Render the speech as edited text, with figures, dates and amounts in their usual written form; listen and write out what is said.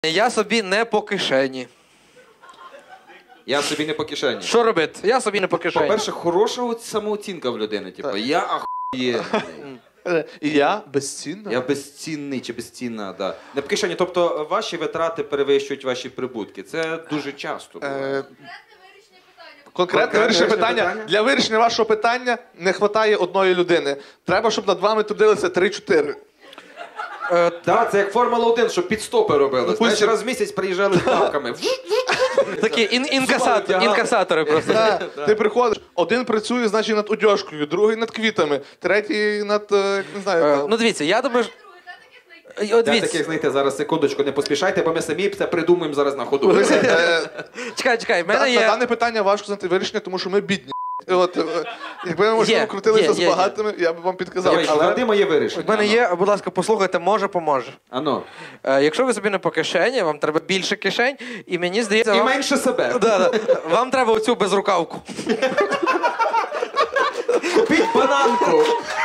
Я собі не по кишені. Я собі не по кишені. Що робити? Я собі не по кишені. По-перше, хороша самооцінка в людини. Типу, я ахуєнний. І я безцінна. Я безцінний чи безцінна, да. Не по кишені. Тобто ваші витрати перевищують ваші прибутки. Це дуже часто буває. Конкретне вирішення питання. Для вирішення вашого питання не вистачає одної людини. Треба, щоб над вами трудилися 3-4. Так, це як Формула-1, щоб підстопи робили. Знаєш, раз в місяць приїжджали з тапками. Такі інкасатори просто. Ти приходиш, один працює, значить, над одяжкою, другий над квітами, третій над, не знаю... Ну дивіться, я думаю... Де таких знайти? Зараз, секундочку, не поспішайте, бо ми самі це придумаємо зараз на ходу. Чекай, в мене На є... дане питання важко знайти вирішення, тому що ми бідні. От, якби ми, можливо, крутилися з багатими, я б вам підказав. Але моє вирішення. В мене є, будь ласка, послухайте, може поможе. Ано. Якщо ви собі не по кишені, вам треба більше кишень, і мені здається... І менше себе. Вам треба оцю безрукавку. Купіть бананку.